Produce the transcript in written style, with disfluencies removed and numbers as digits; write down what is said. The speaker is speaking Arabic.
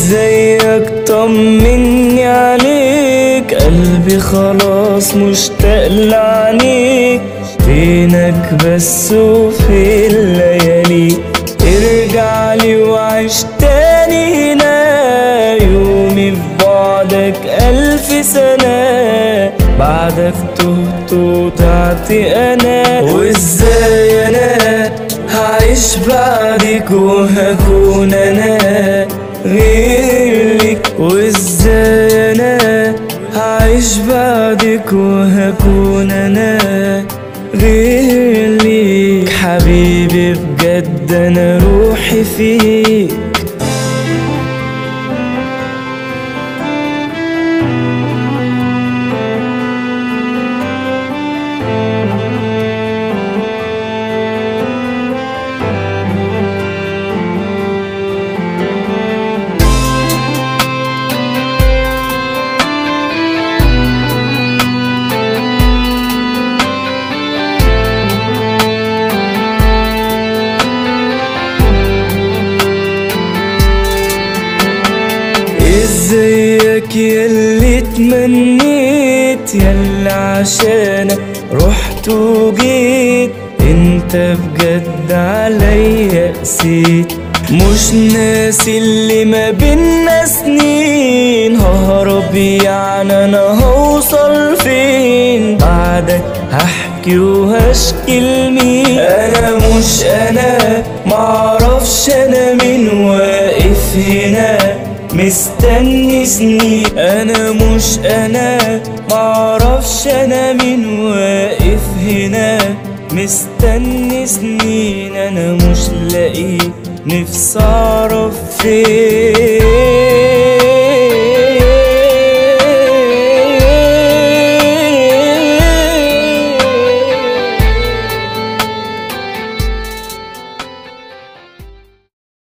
ازيك طمني عليك، قلبي خلاص مشتاق لعينيك، فينك بس وفي الليالي، ارجع لي وعيش تاني هنا، يومي في بعدك 1000 سنة، بعدك تهت وضعت انا، وازاي انا هعيش بعدك وهكون انا غيرك، وازاي انا هعيش بعدك وهكون انا غيرك، حبيبي بجد انا روحي فيك. ازيك ياللي تمنيت، ياللي عشانك رحت وجيت، انت بجد عليا قسيت، مش ناسي اللي ما بينا سنين، ههرب يعني انا هوصل فين، بعدك هحكي وهشكي لمين، انا مش انا معرفش انا مين، واقف هنا مستني سنين، انا مش انا معرفش انا مين، واقف هنا مستني سنين، انا مش لاقي نفسي اعرف فين.